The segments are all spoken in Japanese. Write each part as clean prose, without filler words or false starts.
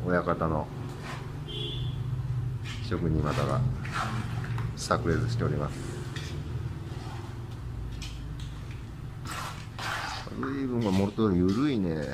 親方の職人技が炸裂しております。随分がもっと緩いね。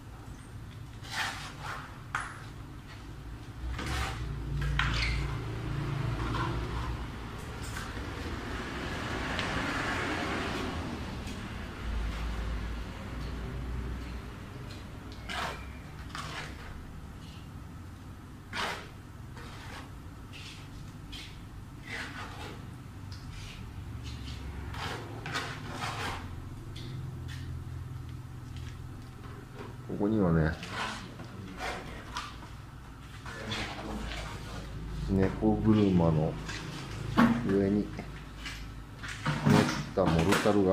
ここにはね、猫車の上に練ったモルタルが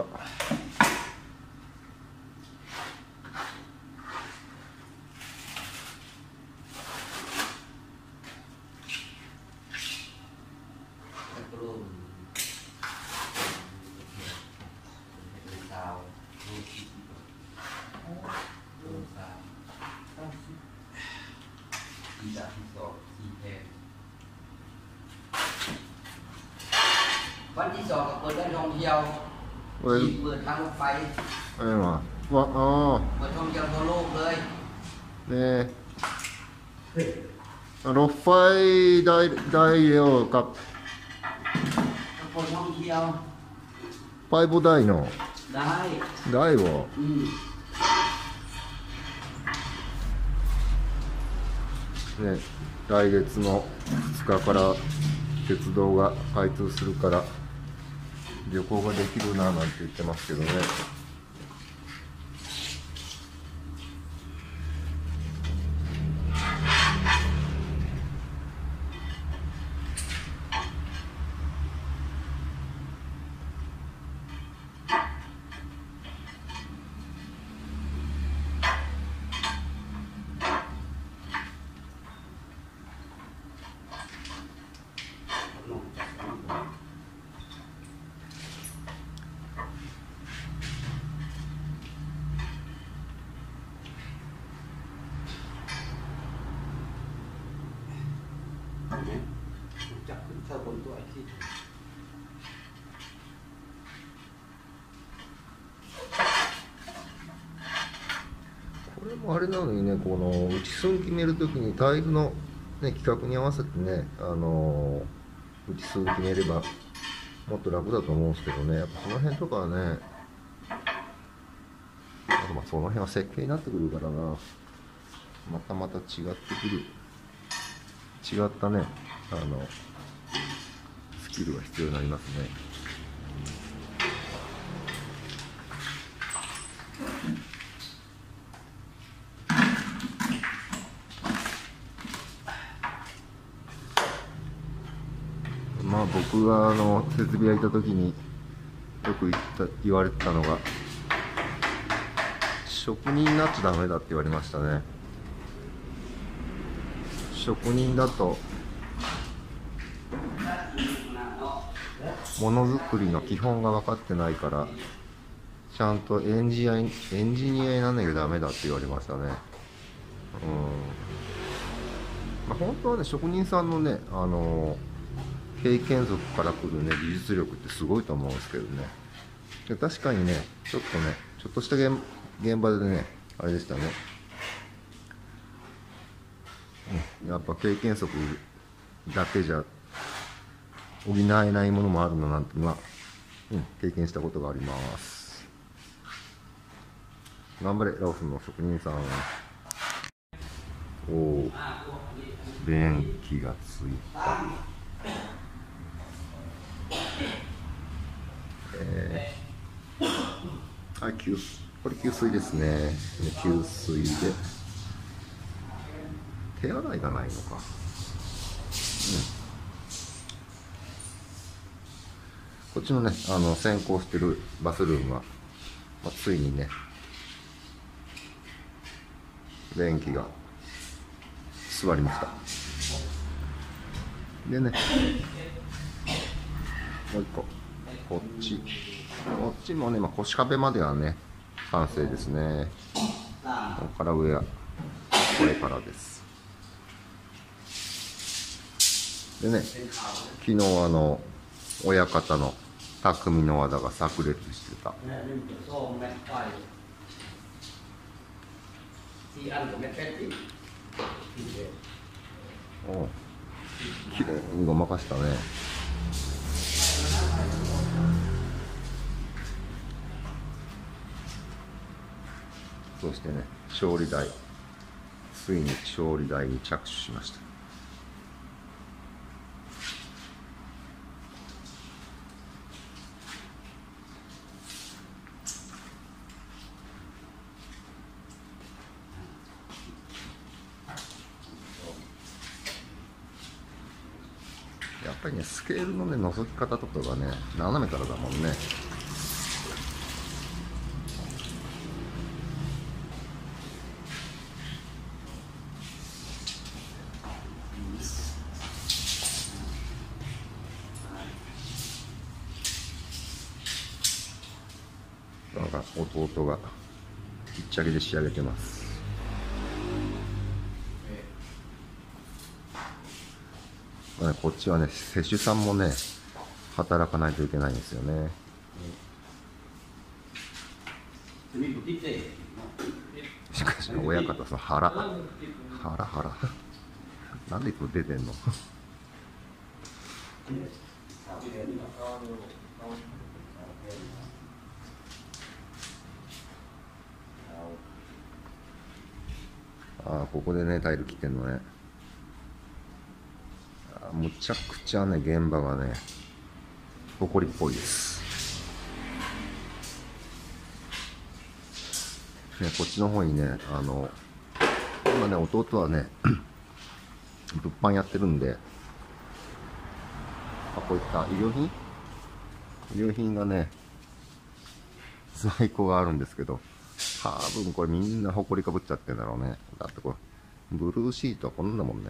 วันที่2ก็เปิดได้ท่องเที่ยวเปิดทางรถไฟอะไรวะว่าอ๋อเปิดท่องเที่ยวทั่วโลกเลยเนี่ยรถไฟได้เร็วกับเปิดท่องเที่ยวไปบ่ได้เนาะได้บ่ね、来月の2日から鉄道が開通するから旅行ができるななんて言ってますけどね。これもあれなのにね、この打ち寸決めるときにタイルの、ね、規格に合わせてね、打ち寸決めればもっと楽だと思うんですけどね、やっぱその辺とかはね、あとまあその辺は設計になってくるからな、また違ってくる、違ったね、スキルが必要になりますね。まあ僕が設備屋行った時によく言われてたのが、職人になっちゃダメだって言われましたね。職人だとものづくりの基本が分かってないから、ちゃんとエンジニアになんなきゃダメだって言われましたね。まあ、本当はね、職人さんのね、経験則からくるね、技術力ってすごいと思うんですけどね。で確かにね、ちょっとした現場でね、あれでしたね。やっぱ経験則だけじゃ補えないものもあるのなんてのは、経験したことがあります。頑張れ、ラオスの職人さん。おお、便器がついた。これ給水ですね。給水で手洗いがないのか。こっちのね、先行してるバスルームは、ついにね、便器が座りました。でね、もう一個、こっちもね、腰壁まではね、完成ですね。ここから上は、これからです。 でね、昨日親方の匠の技が炸裂してた。おう、きれいにごまかしたね。そしてね、勝利台、ついに勝利台に着手しました。やっぱりね、スケールのね、覗き方とかがね、斜めからだもんね。なんか弟が一っちゃけで仕上げてます。まあね、こっちはね、施主さんもね、働かないといけないんですよね。しかし親方さ、腹なんでいつも出てんの。ああ、ここでね、タイル切ってんのね。むちゃくちゃね、現場がね、埃っぽいです。ね、こっちの方にね、今ね、弟はね、物販やってるんで、こういった衣料品がね、在庫があるんですけど、多分これみんな埃かぶっちゃってんだろうね。だってこれ、ブルーシートはこんなもんね。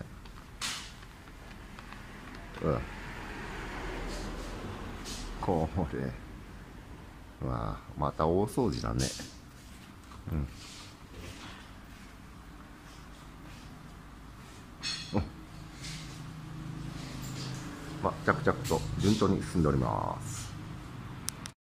うん。これはまた大掃除だね。うん。まあ、着々と順調に進んでおります。